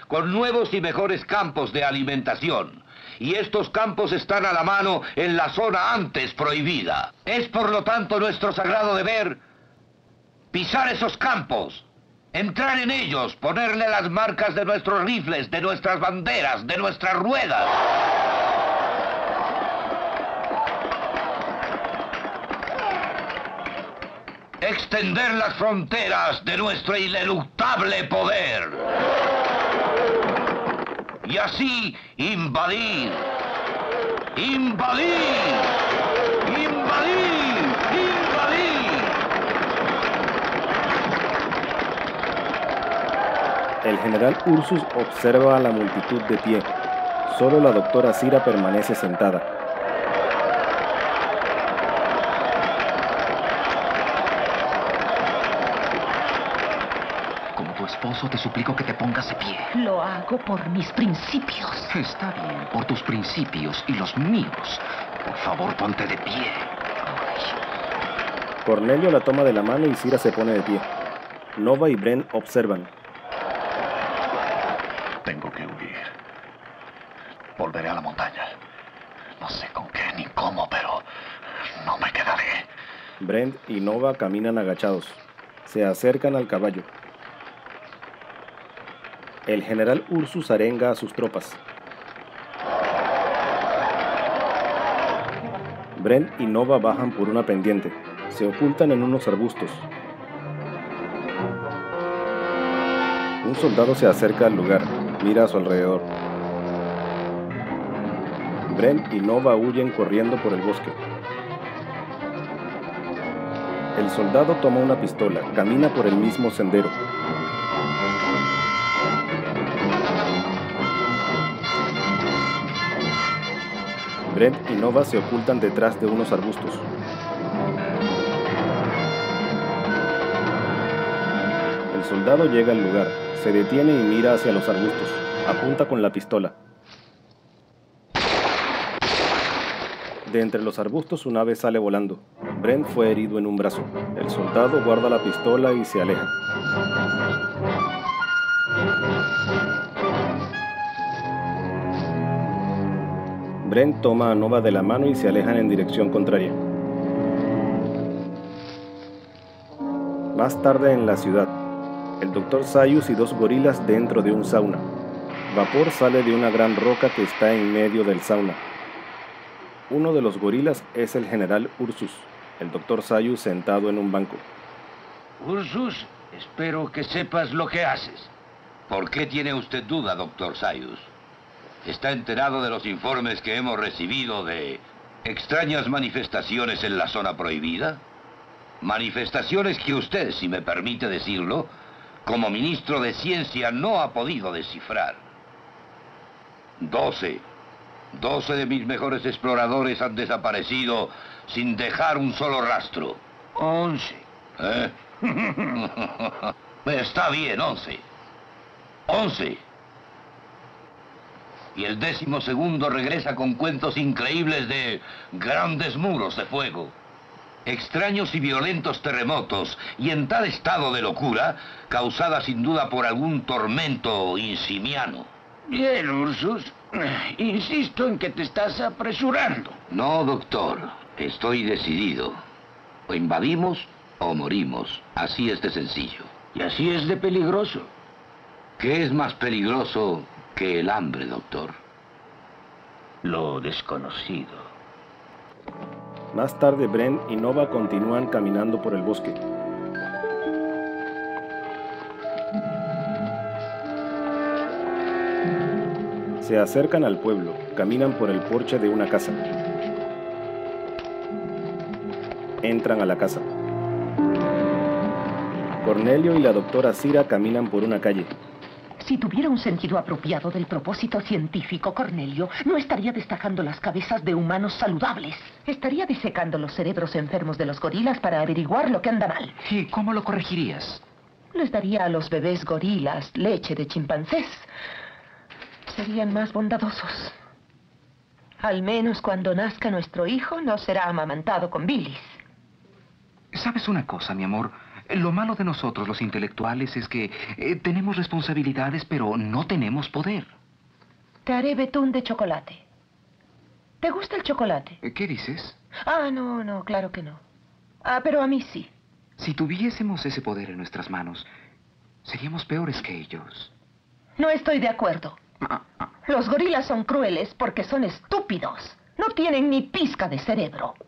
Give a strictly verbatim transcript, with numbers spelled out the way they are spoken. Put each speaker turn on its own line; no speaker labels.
con nuevos y mejores campos de alimentación. Y estos campos están a la mano en la zona antes prohibida. Es por lo tanto nuestro sagrado deber pisar esos campos, entrar en ellos, ponerle las marcas de nuestros rifles, de nuestras banderas, de nuestras ruedas. Extender las fronteras de nuestro ineluctable poder. Y así invadir, invadir, invadir, invadir.
El general Ursus observa a la multitud de pie. Solo la doctora Zira permanece sentada.
Esposo, te suplico que te pongas de pie.
Lo hago por mis principios.
Está bien, por tus principios y los míos. Por favor, ponte de pie. Ay.
Cornelio la toma de la mano y Zira se pone de pie. Nova y Bren observan.
Tengo que huir. Volveré a la montaña. No sé con qué ni cómo, pero no me quedaré.
Brent y Nova caminan agachados. Se acercan al caballo. El general Ursus arenga a sus tropas. Brent y Nova bajan por una pendiente. Se ocultan en unos arbustos. Un soldado se acerca al lugar. Mira a su alrededor. Brent y Nova huyen corriendo por el bosque. El soldado toma una pistola. Camina por el mismo sendero. Brent y Nova se ocultan detrás de unos arbustos. El soldado llega al lugar, se detiene y mira hacia los arbustos. Apunta con la pistola. De entre los arbustos un ave sale volando. Brent fue herido en un brazo. El soldado guarda la pistola y se aleja. Brent toma a Nova de la mano y se alejan en dirección contraria. Más tarde en la ciudad, el doctor Zaius y dos gorilas dentro de un sauna. Vapor sale de una gran roca que está en medio del sauna. Uno de los gorilas es el general Ursus, el doctor Zaius sentado en un banco.
Ursus, espero que sepas lo que haces. ¿Por qué tiene usted duda, doctor Zaius? ¿Está enterado de los informes que hemos recibido de extrañas manifestaciones en la zona prohibida? Manifestaciones que usted, si me permite decirlo, como ministro de Ciencia no ha podido descifrar. Doce. Doce de mis mejores exploradores han desaparecido sin dejar un solo rastro. Once. ¿Eh? Está bien, once. Once. Y el décimo segundo regresa con cuentos increíbles de grandes muros de fuego, extraños y violentos terremotos, y en tal estado de locura, causada sin duda por algún tormento insimiano.
Bien, Ursus. Insisto en que te estás apresurando.
No, doctor. Estoy decidido. O invadimos o morimos. Así es de sencillo.
Y así es de peligroso.
¿Qué es más peligroso que el hambre, doctor?
Lo desconocido.
Más tarde, Brent y Nova continúan caminando por el bosque. Se acercan al pueblo, caminan por el porche de una casa. Entran a la casa. Cornelio y la doctora Zira caminan por una calle.
Si tuviera un sentido apropiado del propósito científico, Cornelio no estaría destacando las cabezas de humanos saludables. Estaría disecando los cerebros enfermos de los gorilas para averiguar lo que anda mal.
¿Y cómo lo corregirías?
Les daría a los bebés gorilas leche de chimpancés. Serían más bondadosos. Al menos cuando nazca nuestro hijo no será amamantado con bilis.
¿Sabes una cosa, mi amor?
Lo malo de nosotros, los intelectuales, es que eh, tenemos responsabilidades, pero no tenemos poder.
Te haré betún de chocolate. ¿Te gusta el chocolate?
¿Qué dices?
Ah, no, no, claro que no. Ah, pero a mí sí.
Si tuviésemos ese poder en nuestras manos, seríamos peores que ellos.
No estoy de acuerdo.
Ah, ah.
Los gorilas son crueles porque son estúpidos. No tienen ni pizca de cerebro.